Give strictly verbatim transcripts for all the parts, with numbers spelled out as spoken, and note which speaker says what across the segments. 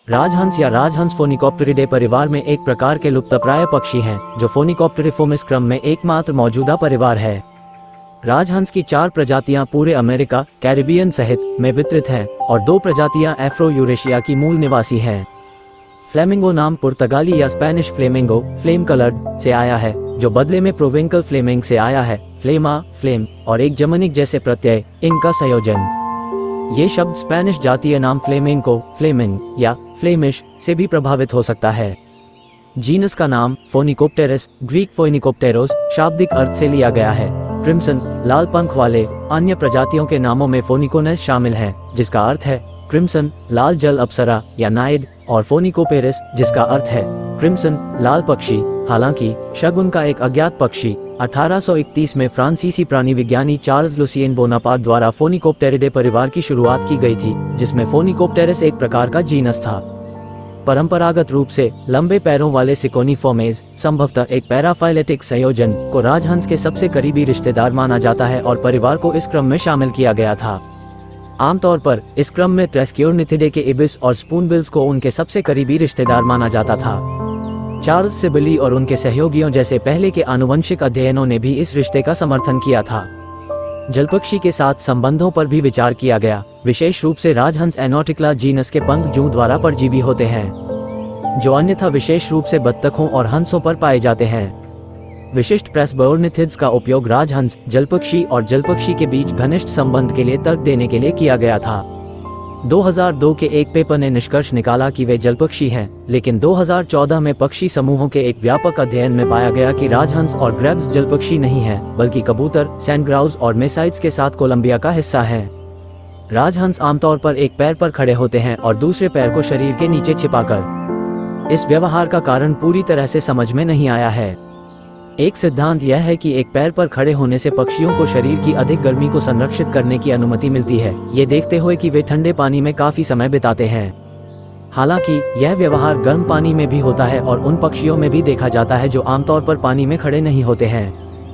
Speaker 1: राजहंस या राजहंस फोनिकॉप्टेरिडे परिवार में एक प्रकार के लुप्तप्राय पक्षी हैं, जो फोनिकॉप्टेरिफोमिस क्रम में एकमात्र मौजूदा परिवार है। राजहंस की चार प्रजातियां पूरे अमेरिका, कैरिबियन सहित में वितरित हैं और दो प्रजातियां एफ्रो यूरेशिया की मूल निवासी हैं। फ्लेमिंगो नाम पुर्तगाली या स्पेनिश फ्लेमिंगो, फ्लेम कलर्ड से आया है, जो बदले में प्रोवेंकल फ्लेमिंग से आया है, फ्लेमा, फ्लेम और एक जर्मनिक जैसे प्रत्यय इन का संयोजन। ये शब्द स्पेनिश जातीय नाम फ्लेमिंको, फ्लेमिंग या फ्लेमिश से भी प्रभावित हो सकता है। जीनस का नाम फोनिकोप्टेरस, ग्रीक फोनिकोप्टेरोस शाब्दिक अर्थ से लिया गया है। क्रिम्सन, लाल पंख वाले अन्य प्रजातियों के नामों में फोनिकोनेस शामिल है, जिसका अर्थ है क्रिम्सन, लाल जल अप्सरा या नाइड, और फोनिकोपेरस, जिसका अर्थ है क्रिम्सन, लाल पक्षी। हालांकि शगुन का एक अज्ञात पक्षी अठारह सौ इकतीस में फ्रांसीसी प्राणी विज्ञानी चार्ल्स लुसियन बोनापार्ट द्वारा फोनिकोप्टेरिडे परिवार की शुरुआत की गई थी, जिसमें फोनिकोप्टेरस एक प्रकार का जीनस था। परंपरागत रूप से लंबे पैरों वाले सिकोनिफोर्मेज, संभवतः एक पैराफाइलेटिक संयोजन, को राजहंस के सबसे करीबी रिश्तेदार माना जाता है और परिवार को इस क्रम में शामिल किया गया था। आमतौर पर इस क्रम में ट्रेस्क्योर्निथिडे के इबिस और स्पूनबिल्स को उनके सबसे करीबी रिश्तेदार माना जाता था। चार्ल्स सिबली और उनके सहयोगियों जैसे पहले के आनुवंशिक अध्ययनों ने भी इस रिश्ते का समर्थन किया था। जलपक्षी के साथ संबंधों पर भी विचार किया गया, विशेष रूप से राजहंस एनोटिक्ला जीनस के पंख जूं द्वारा परजीवी होते हैं, जो अन्यथा विशेष रूप से बत्तखों और हंसों पर पाए जाते हैं। विशिष्ट प्रेसबोर्निथिड्स का उपयोग राजहंस, जलपक्षी और जलपक्षी के बीच घनिष्ठ संबंध के लिए तर्क देने के लिए किया गया था। दो हज़ार दो के एक पेपर ने निष्कर्ष निकाला कि वे जलपक्षी हैं, लेकिन दो हज़ार चौदह में पक्षी समूहों के एक व्यापक अध्ययन में पाया गया कि राजहंस और ग्रेब्स जलपक्षी नहीं हैं, बल्कि कबूतर, सैंडग्राउस और मेसाइट्स के साथ कोलंबिया का हिस्सा हैं। राजहंस आमतौर पर एक पैर पर खड़े होते हैं और दूसरे पैर को शरीर के नीचे छिपाकर। इस व्यवहार का कारण पूरी तरह से समझ में नहीं आया है। एक सिद्धांत यह है कि एक पैर पर खड़े होने से पक्षियों को शरीर की अधिक गर्मी को संरक्षित करने की अनुमति मिलती है, ये देखते हुए कि वे ठंडे पानी में काफी समय बिताते हैं। हालांकि यह व्यवहार गर्म पानी में भी होता है और उन पक्षियों में भी देखा जाता है जो आमतौर पर पानी में खड़े नहीं होते हैं।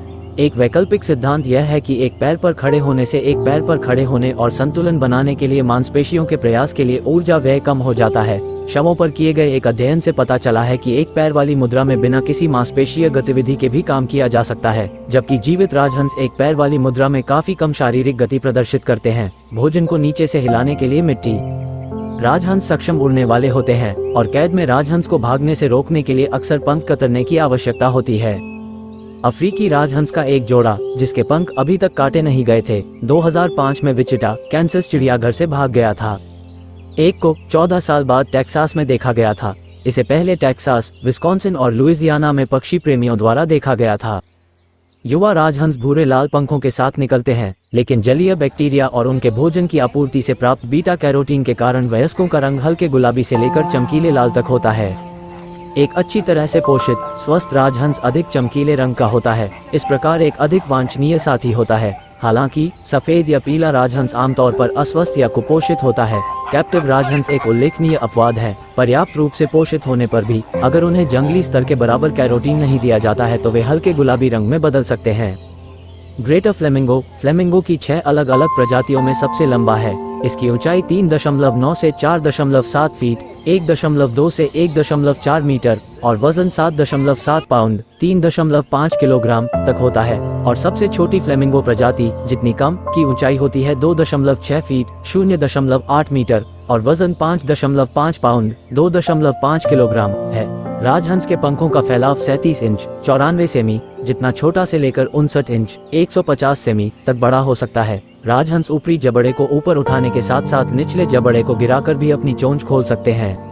Speaker 1: एक वैकल्पिक सिद्धांत यह है कि एक पैर पर खड़े होने से एक पैर पर खड़े होने और संतुलन बनाने के लिए मांसपेशियों के प्रयास के लिए ऊर्जा व्यय कम हो जाता है। शवों पर किए गए एक अध्ययन से पता चला है कि एक पैर वाली मुद्रा में बिना किसी मांसपेशीय गतिविधि के भी काम किया जा सकता है, जबकि जीवित राजहंस एक पैर वाली मुद्रा में काफी कम शारीरिक गति प्रदर्शित करते हैं, भोजन को नीचे से हिलाने के लिए मिट्टी। राजहंस सक्षम उड़ने वाले होते हैं और कैद में राजहंस को भागने से रोकने के लिए अक्सर पंख कतरने की आवश्यकता होती है। अफ्रीकी राजहंस का एक जोड़ा, जिसके पंख अभी तक काटे नहीं गए थे, दो हज़ार पाँच में विचिटा, कैंसस चिड़ियाघर से भाग गया था। एक को चौदह साल बाद टेक्सास में देखा गया था। इसे पहले टेक्सास, विस्कॉन्सिन और लुइसियाना में पक्षी प्रेमियों द्वारा देखा गया था। युवा राजहंस भूरे लाल पंखों के साथ निकलते हैं, लेकिन जलीय बैक्टीरिया और उनके भोजन की आपूर्ति से प्राप्त बीटा कैरोटीन के कारण वयस्कों का रंग हल्के गुलाबी से लेकर चमकीले लाल तक होता है। एक अच्छी तरह से पोषित, स्वस्थ राजहंस अधिक चमकीले रंग का होता है, इस प्रकार एक अधिक वांछनीय साथी होता है। हालांकि सफेद या पीला राजहंस आमतौर पर अस्वस्थ या कुपोषित होता है। कैप्टिव राजहंस एक उल्लेखनीय अपवाद है। पर्याप्त रूप से पोषित होने पर भी अगर उन्हें जंगली स्तर के बराबर कैरोटीन नहीं दिया जाता है तो वे हल्के गुलाबी रंग में बदल सकते हैं। ग्रेटर फ्लेमिंगो, फ्लेमिंगो की छह अलग अलग प्रजातियों में सबसे लंबा है। इसकी ऊंचाई तीन दशमलव नौ से चार दशमलव सात फीट, एक दशमलव दो से एक दशमलव चार मीटर और वजन सात दशमलव सात पाउंड, तीन दशमलव पाँच किलोग्राम तक होता है। और सबसे छोटी फ्लेमिंगो प्रजाति, जितनी कम की ऊंचाई होती है दो दशमलव छह फीट, शून्य दशमलव आठ मीटर और वजन पाँच दशमलव पाँच पाउंड, दो दशमलव पाँच किलोग्राम है। राजहंस के पंखों का फैलाव सैंतीस इंच, चौरानवे सेमी, जितना छोटा से लेकर उनसठ इंच, एक सौ पचास सेमी तक बड़ा हो सकता है। राजहंस ऊपरी जबड़े को ऊपर उठाने के साथ साथ निचले जबड़े को गिराकर भी अपनी चोंच खोल सकते हैं।